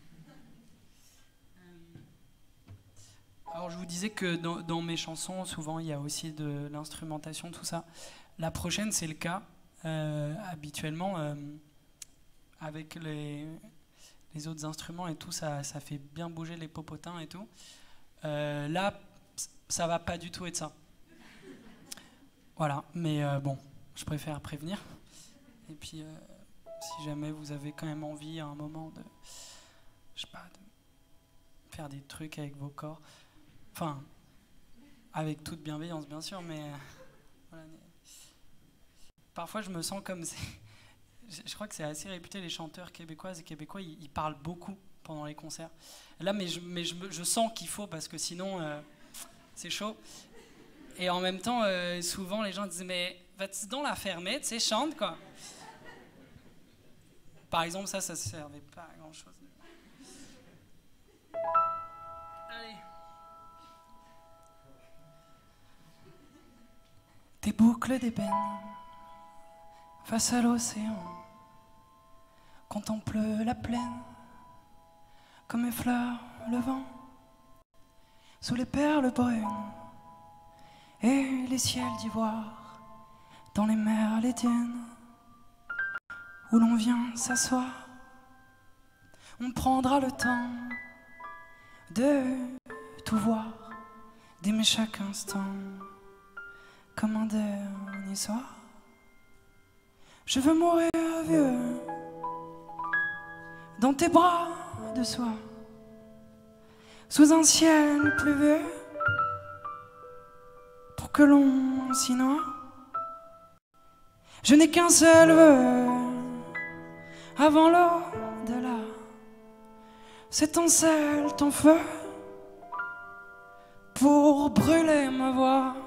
Speaker 2: Alors je vous disais que dans, dans mes chansons, souvent il y a aussi de l'instrumentation, tout ça. La prochaine, c'est le cas. Euh, habituellement, euh, avec les, les autres instruments et tout, ça, ça fait bien bouger les popotins et tout. Euh, là, ça va pas du tout être ça. Voilà, mais euh, bon, je préfère prévenir. Et puis, euh, si jamais vous avez quand même envie à un moment de, je sais pas, de faire des trucs avec vos corps, enfin, avec toute bienveillance bien sûr, mais euh, voilà. Parfois, je me sens comme... Je crois que c'est assez réputé, les chanteurs québécoises et québécois, ils, ils parlent beaucoup pendant les concerts. Là, mais je, mais je, je sens qu'il faut, parce que sinon, euh, c'est chaud. Et en même temps, euh, souvent, les gens disent, mais vas-tu donc la fermer, tu sais, chante, quoi. Par exemple, ça, ça ne servait pas à grand-chose. Allez. Des boucles d'ébène face à l'océan, contemple la plaine, comme effleure le vent, sous les perles brunes et les ciels d'ivoire, dans les mers laitiennes, où l'on vient s'asseoir. On prendra le temps de tout voir, d'aimer chaque instant, comme un dernier soir. Je veux mourir vieux, dans tes bras de soie, sous un ciel pluvieux, pour que l'on s'y noie. Je n'ai qu'un seul vœu, avant l'au-delà, c'est ton sel, ton feu, pour brûler ma voix.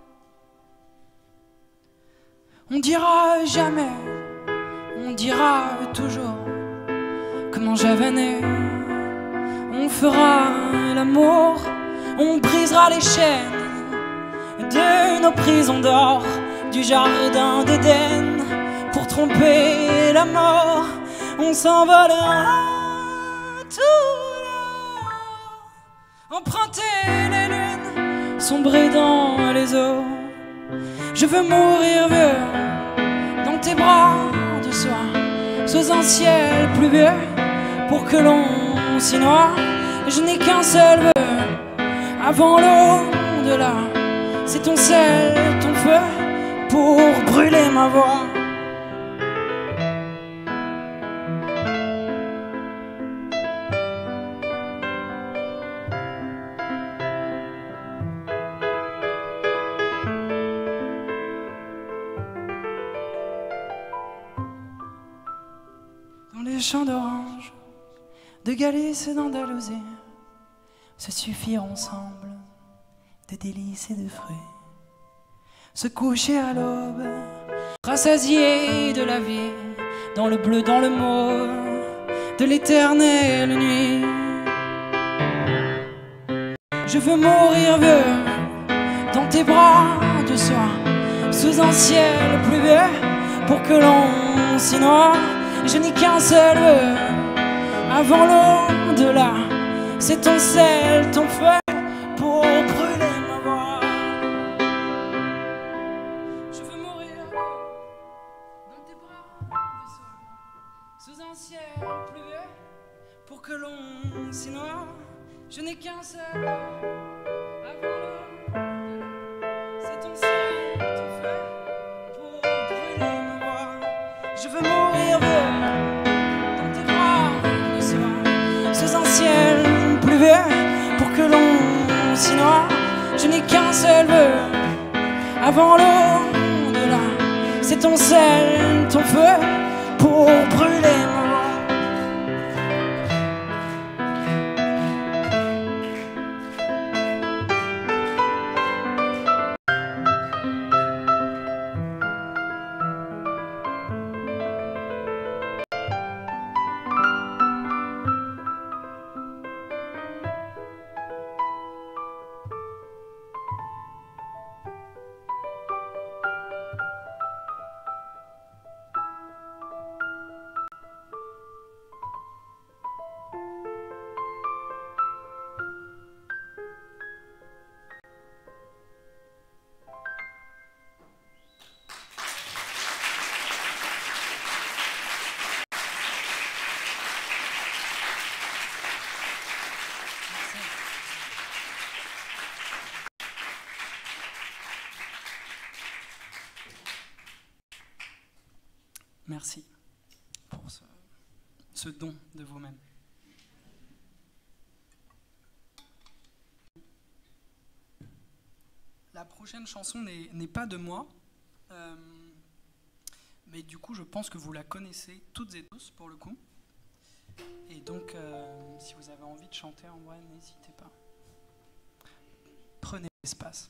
Speaker 2: On dira jamais, on dira toujours, comment j'avais né. On fera l'amour, on brisera les chaînes de nos prisons d'or, du jardin d'Éden, pour tromper la mort. On s'envolera tout là, emprunter les lunes, sombrer dans les eaux. Je veux mourir vieux, dans tes bras de soie, sous un ciel pluvieux, pour que l'on s'y noie. Je n'ai qu'un seul vœu, avant l'au-delà, c'est ton sel, ton feu, pour brûler ma voix. Les champs d'orange, de Galice et d'Andalousie se suffire ensemble de délices et de fruits. Se coucher à l'aube, rassasié de la vie, dans le bleu, dans le mauve de l'éternelle nuit. Je veux mourir vieux, dans tes bras de soie, sous un ciel pluvieux, pour que l'on s'y noie. Je n'ai qu'un seul vœu, avant l'au-delà, c'est ton sel, ton feu, pour brûler ma voix. Je veux mourir dans tes bras de soie, sous un ciel pluvieux, pour que l'on s'y noie. Je n'ai qu'un seul vœu, avant l'au-delà, c'est ton sel, ton feu, pour brûler ma voix. Je veux mourir vieux, sous un ciel pluvieux, pour que l'on s'y noie. Je n'ai qu'un seul vœu, avant l'au-delà, c'est ton sel, ton feu, pour brûler ma voix. Merci pour ce, ce don de vous-même. La prochaine chanson n'est pas de moi, euh, mais du coup je pense que vous la connaissez toutes et tous pour le coup. Et donc euh, si vous avez envie de chanter en vrai, n'hésitez pas. Prenez l'espace.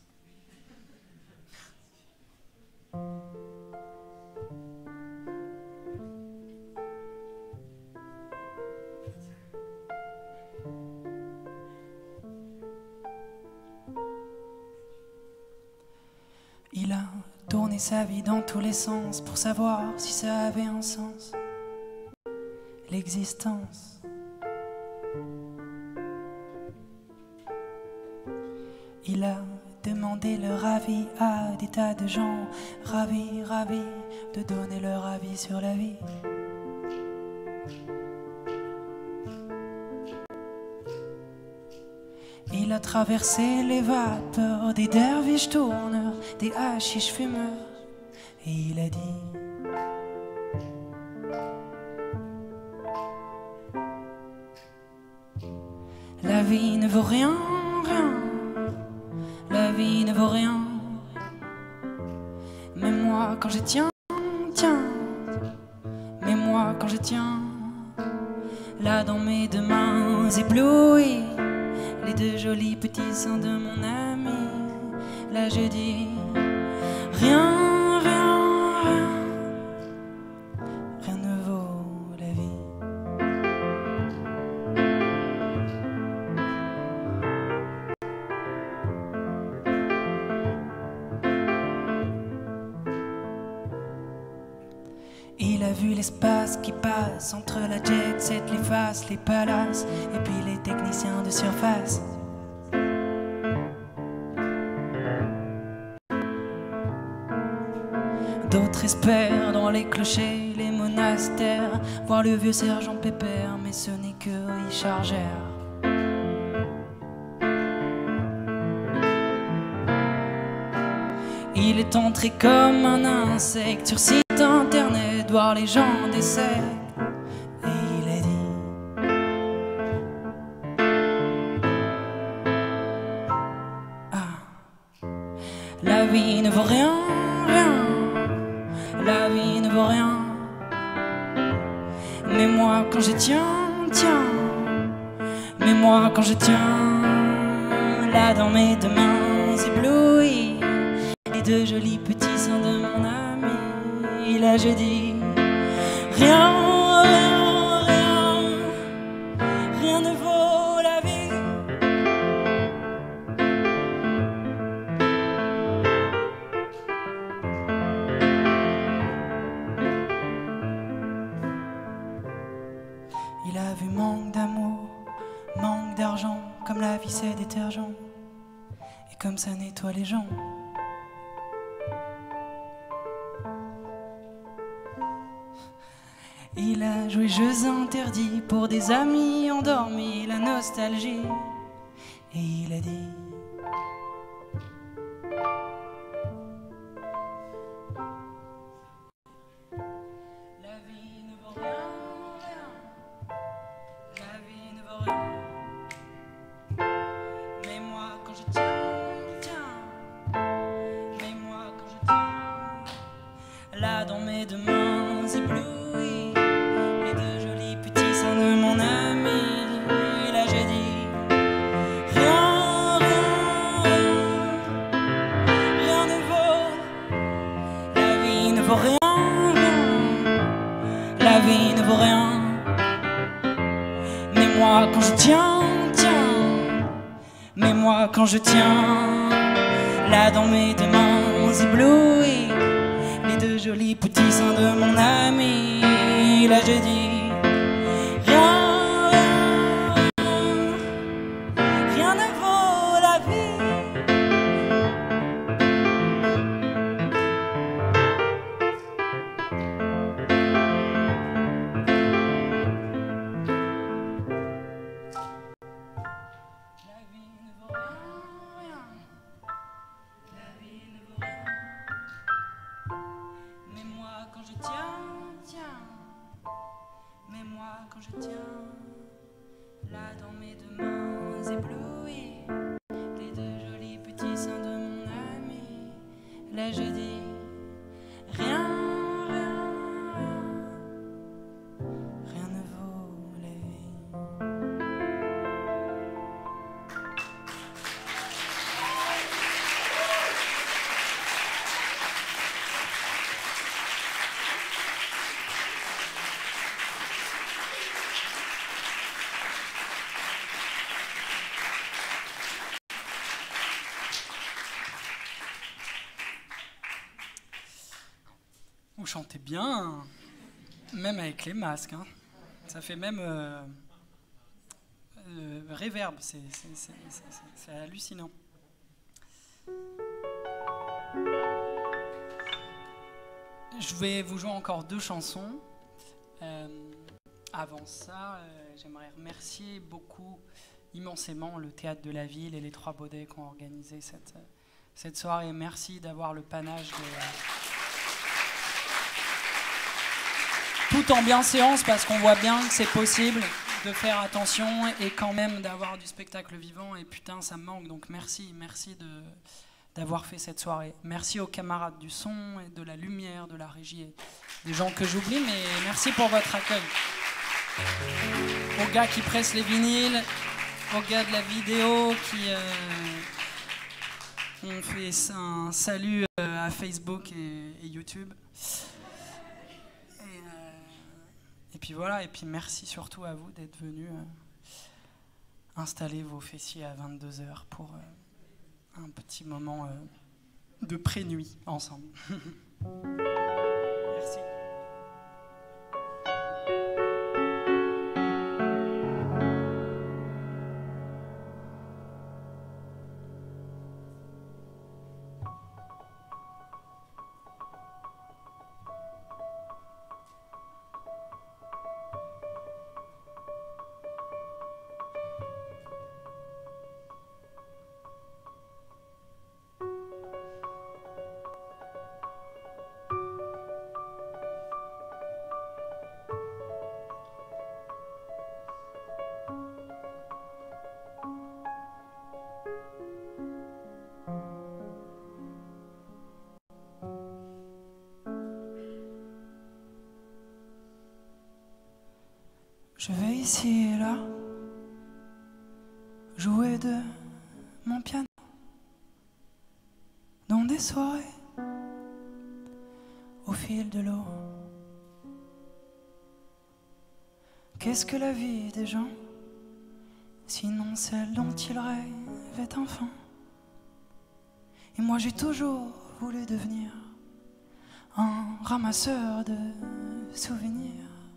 Speaker 2: Il a tourné sa vie dans tous les sens pour savoir si ça avait un sens, l'existence. Il a demandé leur avis à des tas de gens, ravis, ravis de donner leur avis sur la vie. Il a traversé les vapeurs des derviches tourneurs, des hashish fumeurs, et il a dit: la vie ne vaut rien, rien, la vie ne vaut rien. Mais moi quand je tiens, tiens, mais moi quand je tiens, là dans mes deux mains éblouies, les deux jolis petits seins de mon ami. Là je dis rien, rien, rien, rien ne vaut la vie. Il a vu l'espace qui passe entre la jet set, les faces, les palaces, et puis les techniciens de surface. D'autres espèrent dans les clochers, les monastères, voir le vieux sergent Pépère, mais ce n'est que Richard Gere. Il est entré comme un insecte sur site internet, voir les gens des sectes, et il a dit: ah, la vie ne vaut rien, rien, la vie ne vaut rien. Mais moi quand je tiens, tiens, mais moi quand je tiens, là dans mes deux mains éblouies, les deux jolis petits seins de mon ami. Là je dis rien, rien, rien, rien ne vaut la vie. Il a vu manque d'amour, manque d'argent, comme la vie c'est détergent, et comme ça nettoie les gens. Il a joué jeux interdits pour des amis endormis, la nostalgie, et il a dit: la vie ne vaut rien, rien, la vie ne vaut rien. Mais moi quand je tiens, tiens, mais moi quand je tiens, là dans mes deux mains éblouies, de mon ami, là je dis rien, rien, rien ne vaut, la vie ne vaut rien, rien, la vie ne vaut rien. Mais moi quand je tiens, tiens, mais moi quand je tiens, là dans mes deux mains éblouies, les deux jolis petits seins de mon ami, là je dis quand je tiens, tiens. Mais moi quand je tiens, là dans mes deux mains éblouies, les deux jolis petits seins de mon ami, là je dis rien, rien, rien, rien ne vaut la vie.
Speaker 1: Vous chantez bien, même avec les masques. Hein. Ça fait même euh, euh, réverb, c'est hallucinant. Je vais vous jouer encore deux chansons. Euh, avant ça, euh, j'aimerais remercier beaucoup, immensément, le Théâtre de la Ville et les Trois Baudets qui ont organisé cette, cette soirée. Merci d'avoir le panache de... Tout en bienséance, parce qu'on voit bien que c'est possible de faire attention et quand même d'avoir du spectacle vivant. Et putain, ça me manque. Donc merci, merci de, d'avoir fait cette soirée. Merci aux camarades du son et de la lumière, de la régie, et des gens que j'oublie, mais merci pour votre accueil. Aux gars qui pressent les vinyles, aux gars de la vidéo qui euh, ont fait un salut à Facebook et, et YouTube. Et puis voilà, et puis merci surtout à vous d'être venus euh, installer vos fessiers à vingt-deux heures pour euh, un petit moment euh, de pré-nuit ensemble. Merci.
Speaker 2: Je vais ici et là jouer de mon piano dans des soirées au fil de l'eau. Qu'est-ce que la vie des gens, sinon celle dont ils rêvaient enfant? Et moi j'ai toujours voulu devenir un ramasseur de souvenirs.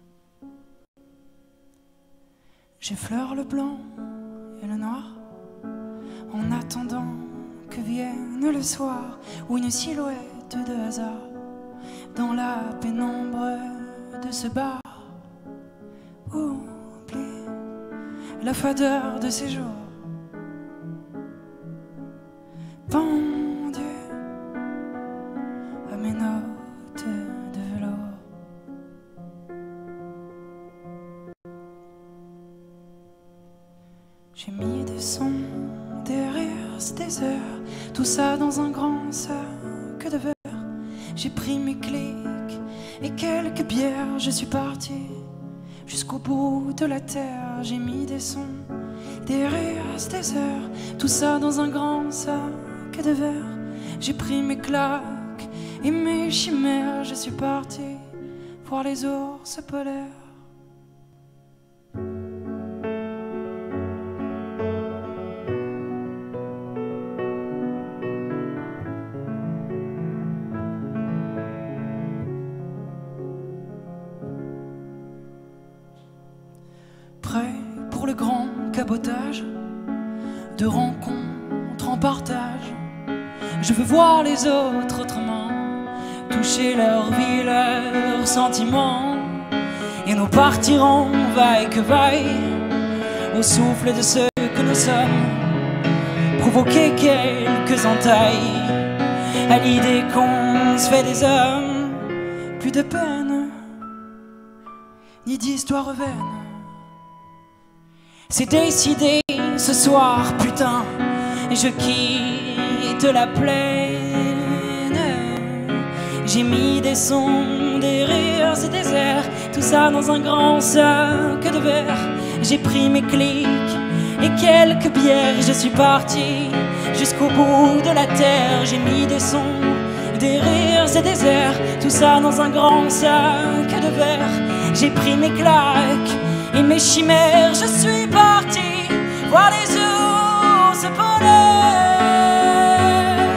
Speaker 2: J'effleure le blanc et le noir en attendant que vienne le soir ou une silhouette de hasard dans la pénombre de ce bar. Oublie la fadeur de ces jours pendu à mes notes de velours. J'ai mis des sons, des rires, des heures, tout ça dans un grand sac de verre. J'ai pris mes clics et quelques bières, je suis parti jusqu'au bout de la terre. J'ai mis des sons, des rires, des heures, tout ça dans un grand sac de verre. J'ai pris mes claques et mes chimères, je suis parti voir les ours polaires. Prêt pour le grand cabotage, de rencontres en partage. Je veux voir les autres autrement, toucher leur vie, leurs sentiments. Et nous partirons vaille que vaille, au souffle de ce que nous sommes, provoquer quelques entailles à l'idée qu'on se fait des hommes. Plus de peine, ni d'histoire vaine.
Speaker 1: C'est décidé ce soir, putain, je quitte la plaine. J'ai mis des sons, des rires et des airs, tout ça dans un grand sac de verre. J'ai pris mes clics et quelques bières, je suis parti jusqu'au bout de la terre. J'ai mis des sons, des rires et des airs, tout ça dans un grand sac de verre. J'ai pris mes claques et mes chimères, je suis parti voir les ours polaires.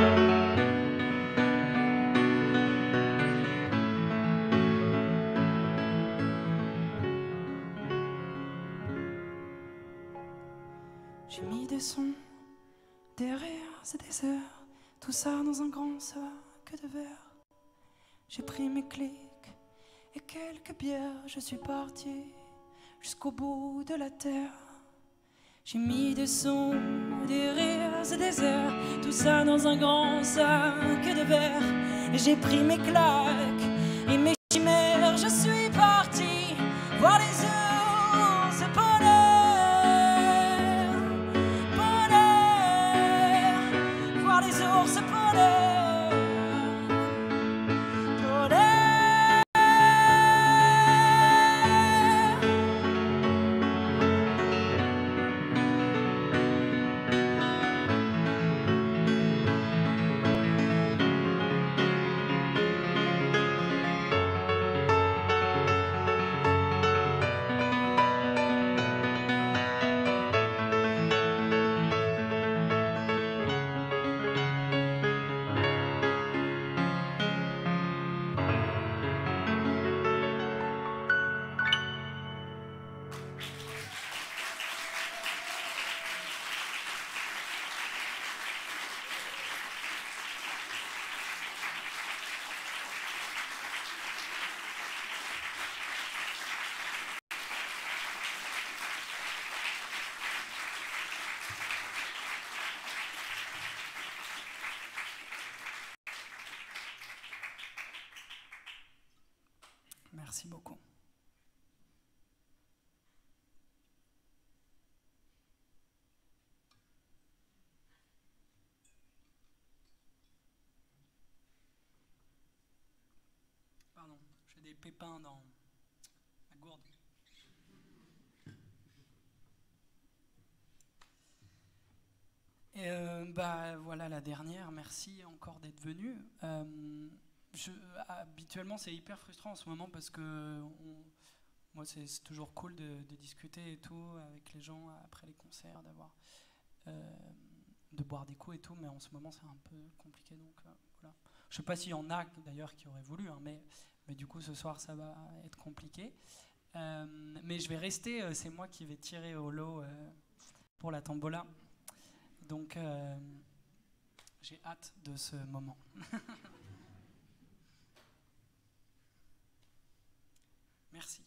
Speaker 2: J'ai mis des sons, des rires et des heures, tout ça dans un grand sac de verre. J'ai pris mes clics et quelques bières, je suis parti jusqu'au bout de la terre.
Speaker 1: J'ai mis des sons, des rires et des airs, tout ça dans un grand sac de verre. J'ai pris mes claques et mes chimères, je suis parti voir les ours polaires, polaires, voir les ours polaires, polaires.
Speaker 2: Merci beaucoup. Pardon, j'ai des pépins dans ma gourde. Et euh, bah voilà la dernière. Merci encore d'être venu. Euh, Je, habituellement c'est hyper frustrant en ce moment parce que on, moi c'est toujours cool de, de discuter et tout avec les gens après les concerts, d'avoir euh, de boire des coups et tout, mais en ce moment c'est un peu compliqué, donc euh, voilà. Je sais pas s'il y en a d'ailleurs qui auraient voulu, hein, mais, mais du coup ce soir ça va être compliqué, euh, mais je vais rester, euh, c'est moi qui vais tirer au lot euh, pour la tombola, donc euh, j'ai hâte de ce moment. Merci.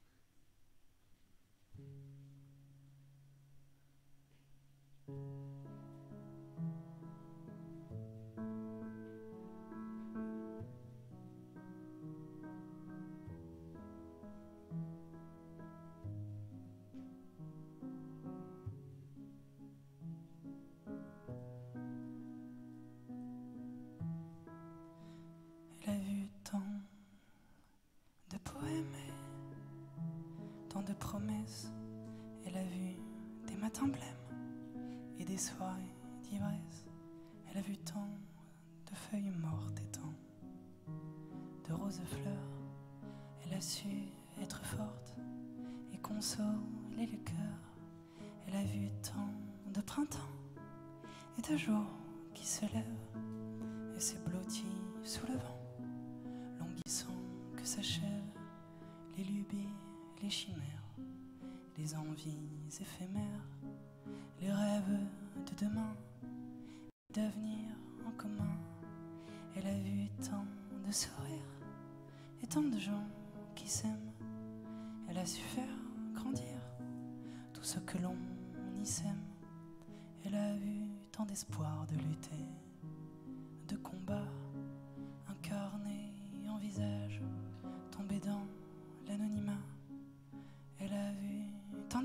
Speaker 2: Elle a vu tant de poèmes, tant de promesses. Elle a vu des matins blêmes et des soirées d'ivresse. Elle a vu tant de feuilles mortes et tant de roses fleurs. Elle a su être forte et consoler le cœur. Elle a vu tant de printemps et de jours qui se lèvent et s'est blottie sous le vent, languissant que s'achèvent les lubies, les chimères, les envies éphémères, les rêves de demain, d'avenir en commun. Elle a vu tant de sourires et tant de gens qui s'aiment. Elle a su faire grandir tout ce que l'on y sème. Elle a vu tant d'espoir de lutter, de combat, incarné en visage, tombé dans l'anonymat.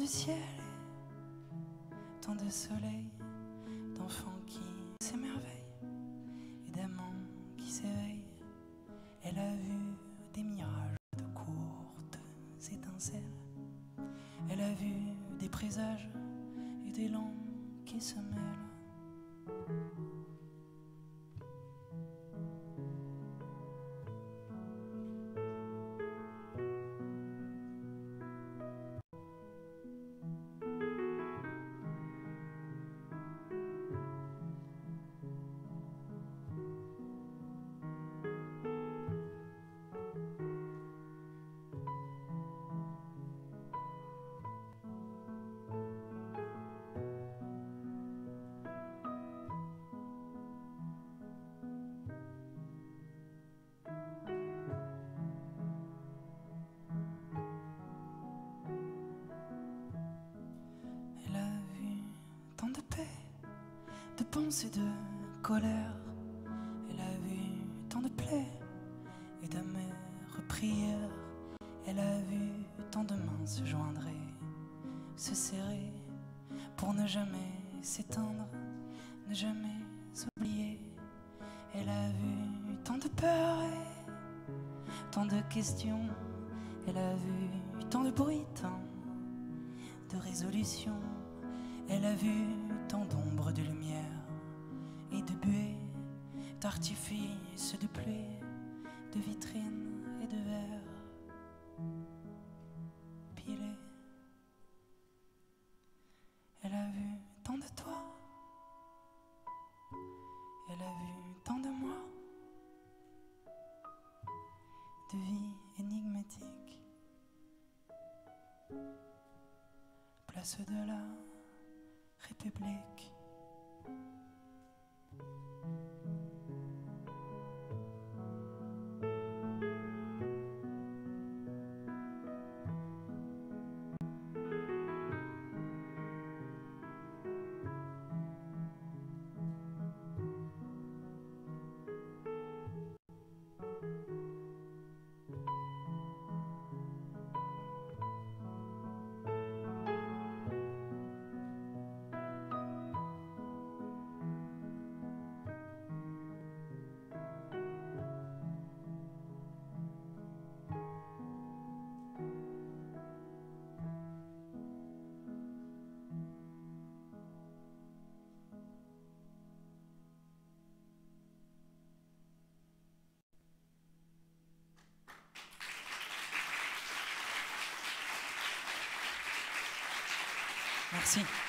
Speaker 2: ciel, tant de soleil, d'enfants qui s'émerveillent et d'amants qui s'éveillent. Elle a vu des mirages de courtes étincelles. Elle a vu des présages et des langues qui se mêlent. De pensées, de colère, elle a vu tant de plaies et d'amères prières. Elle a vu tant de mains se joindre et se serrer pour ne jamais s'éteindre, ne jamais s'oublier. Elle a vu tant de peurs et tant de questions. Elle a vu tant de bruit, tant de résolutions. Elle a vu tant d'ombres, de lumière et de buée, d'artifices, de pluie, de vitrines et de verres pilés. Elle a vu tant de toi, elle a vu tant de moi, de vie énigmatique, place de la République.
Speaker 1: Merci.